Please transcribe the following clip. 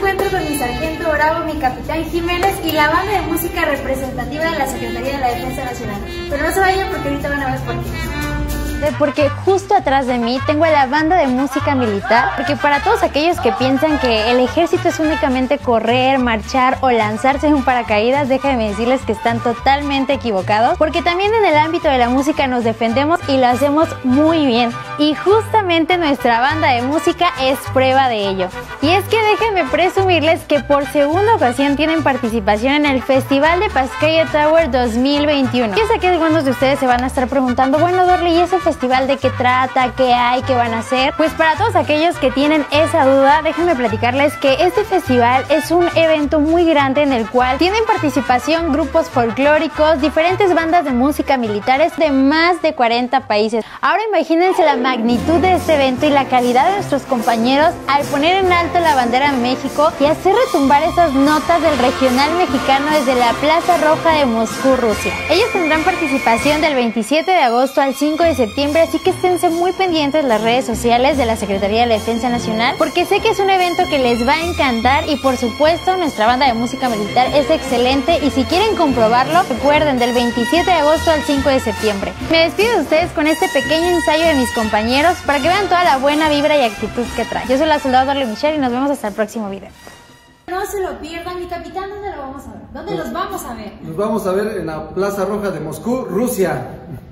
encuentro con mi sargento Bravo, mi capitán Jiménez y la banda de música representativa de la Secretaría de la Defensa Nacional. Pero no se vayan porque ahorita van a ver por qué. Porque justo atrás de mí tengo a la banda de música militar, porque para todos aquellos que piensan que el ejército es únicamente correr, marchar o lanzarse en un paracaídas, déjenme decirles que están totalmente equivocados, porque también en el ámbito de la música nos defendemos y lo hacemos muy bien, y justamente nuestra banda de música es prueba de ello. Y es que déjenme presumirles que por segunda ocasión tienen participación en el Festival de Pascaya Tower 2021. Yo sé que algunos de ustedes se van a estar preguntando, bueno, Dorly, ¿y ese festival de qué trata? ¿Qué hay? ¿Qué van a hacer? Pues para todos aquellos que tienen esa duda, déjenme platicarles que este festival es un evento muy grande en el cual tienen participación grupos folclóricos, diferentes bandas de música militares de más de 40 países. Ahora imagínense la magnitud de este evento y la calidad de nuestros compañeros al poner en alto la bandera de México y hacer retumbar esas notas del regional mexicano desde la Plaza Roja de Moscú, Rusia. Ellos tendrán participación del 27 de agosto al 5 de septiembre, así que esténse muy pendientes de las redes sociales de la Secretaría de la Defensa Nacional, porque sé que es un evento que les va a encantar y por supuesto nuestra banda de música militar es excelente y si quieren comprobarlo, recuerden del 27 de agosto al 5 de septiembre. Me despido de ustedes con este pequeño ensayo de mis compañeros para que vean toda la buena vibra y actitud que trae. Yo soy la soldado Dorly Michelle y nos vemos hasta el próximo video. No se lo pierdan, mi capitán, ¿dónde lo vamos a ver? ¿Dónde los vamos a ver? Nos vamos a ver en la Plaza Roja de Moscú, Rusia.